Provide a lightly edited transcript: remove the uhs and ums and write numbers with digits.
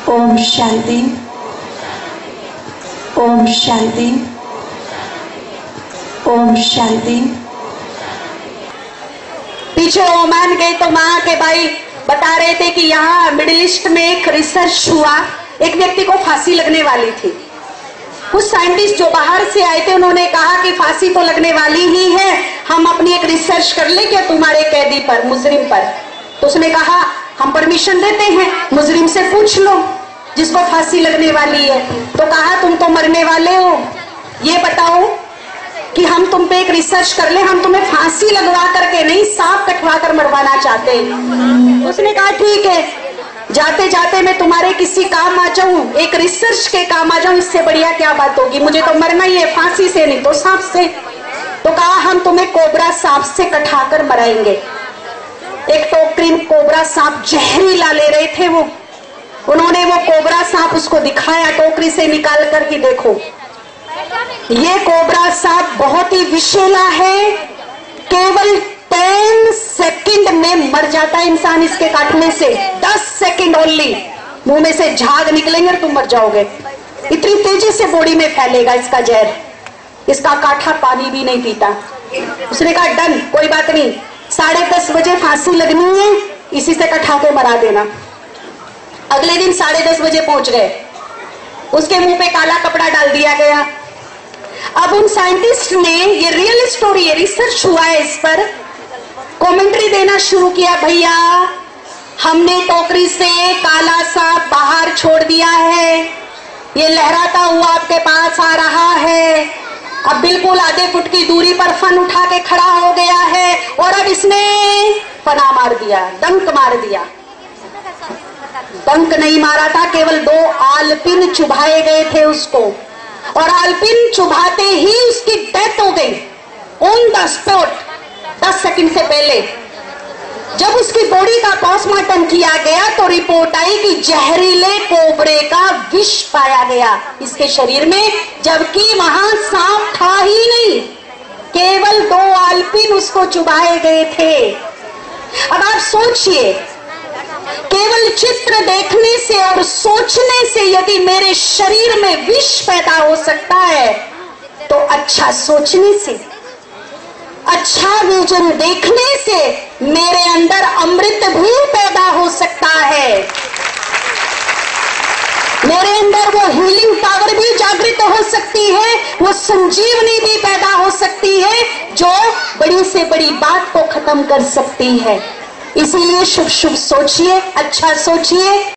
ओम शांति, ओम शांति, ओम शांति। पीछे ओमान गए तो वहां के भाई बता रहे थे कि यहाँ मिडिल ईस्ट में एक रिसर्च हुआ, एक व्यक्ति को फांसी लगने वाली थी। कुछ साइंटिस्ट जो बाहर से आए थे उन्होंने कहा कि फांसी तो लगने वाली ही है, हम अपनी एक रिसर्च कर ले क्या तुम्हारे कैदी पर, मुजरिम पर। तो उसने कहा हम परमिशन देते हैं, मुजरिम से पूछ लो जिसको फांसी लगने वाली है। तो कहा तुम तो मरने वाले हो, ये बताओ कि हम तुम पे एक रिसर्च कर ले, हम तुम्हें फांसी लगवा करके नहीं सांप कटवा कर मरवाना चाहते। उसने कहा ठीक है, जाते जाते मैं तुम्हारे किसी काम आ जाऊं, एक रिसर्च के काम आ जाऊं, इससे बढ़िया क्या बात होगी, मुझे तो मरना ही है, फांसी से नहीं तो सांप से। तो कहा हम तुम्हें कोबरा सांप से कटाकर मराएंगे। एक टोकरी में कोबरा सांप जहरीला ले रहे थे वो, उन्होंने वो कोबरा सांप उसको दिखाया टोकरी से निकाल कर कि देखो ये कोबरा सांप बहुत ही विषैला है, केवल 10 सेकंड में मर जाता है इंसान इसके काटने से, 10 सेकंड ओनली। मुंह में से झाग निकलेंगे और तुम मर जाओगे, इतनी तेजी से बॉडी में फैलेगा इसका जहर। इसका काठा पानी भी नहीं पीता। उसने कहा डन, कोई बात नहीं, 10:30 बजे फांसी लगनी है, इसी से कटा के मरा देना। अगले दिन 10:30 बजे पहुंच गए, उसके मुंह पे काला कपड़ा डाल दिया गया। अब उन साइंटिस्ट ने, ये रियल स्टोरी है, रिसर्च हुआ है इस पर, कमेंट्री देना शुरू किया, भैया हमने टोकरी से काला सांप बाहर छोड़ दिया है, ये लहराता हुआ आपके पास आ रहा है, अब बिल्कुल आधे फुट की दूरी पर फन उठा के खड़ा हो गया है और अब इसने फना मार दिया, डंक मार दिया। डंक नहीं मारा था, केवल 2 आलपिन चुभाए गए थे उसको, और आलपिन चुभाते ही उसकी डेथ हो गई ऑन द स्पॉट, 10 सेकंड से पहले। जब उसकी बॉडी का पोस्टमार्टम किया गया तो रिपोर्ट आई कि जहरीले कोबरे का विष पाया गया इसके शरीर में, जबकि वहां सांप था ही नहीं, केवल 2 आलपिन उसको चुभाए गए थे। अब आप सोचिए, केवल चित्र देखने से और सोचने से यदि मेरे शरीर में विष पैदा हो सकता है, तो अच्छा सोचने से, अच्छा विजन देखने से मेरे अंदर अमृत भी पैदा हो सकता है, मेरे अंदर वो हीलिंग पावर भी जागृत हो सकती है, वो संजीवनी भी पैदा हो सकती है जो बड़ी से बड़ी बात को खत्म कर सकती है। इसीलिए शुभ शुभ सोचिए, अच्छा सोचिए।